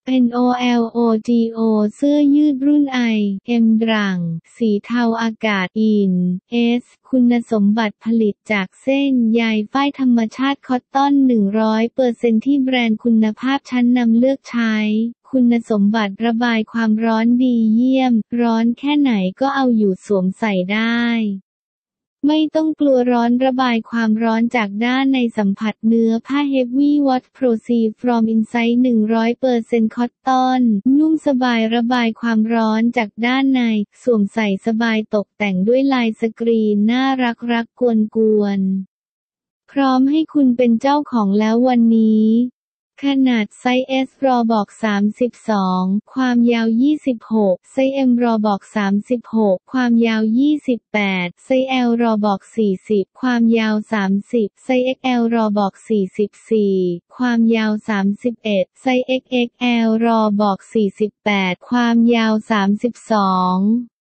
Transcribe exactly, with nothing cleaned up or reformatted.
เอ็น โอ แอล โอ จี โอ เสื้อยืดรุ่น ไอ เอ็ม ดรัง สีเทาอากาศอิน เอส คุณสมบัติผลิตจากเส้นใยฝ้ายธรรมชาติคอตตอน หนึ่งร้อยเปอร์เซ็นต์ ที่แบรนด์คุณภาพชั้นนำเลือกใช้ คุณสมบัติระบายความร้อนดีเยี่ยม ร้อนแค่ไหนก็เอาอยู่สวมใส่ได้ไม่ต้องกลัวร้อนระบายความร้อนจากด้านในสัมผัสเนื้อผ้า Heavy Wash Proceed from Inside หนึ่งร้อยเปอร์เซ็นต์ คอตตอนนุ่มสบายระบายความร้อนจากด้านในสวมใส่สบายตกแต่งด้วยลายสกรีนน่ารักรักกวนๆพร้อมให้คุณเป็นเจ้าของแล้ววันนี้ขนาดไซส์ เอส รอบอก สามสิบสอง ความยาว ยี่สิบหก ไซส์ เอ็ม รอบอก สามสิบหก ความยาว ยี่สิบแปด ไซส์ แอล รอบอก สี่สิบ ความยาว สามสิบ ไซส์ เอ็กซ์ แอล รอบอก สี่สิบสี่ ความยาว สามสิบเอ็ด ไซส์ เอ็กซ์ เอ็กซ์ แอล รอบอก สี่สิบแปด ความยาว สามสิบสอง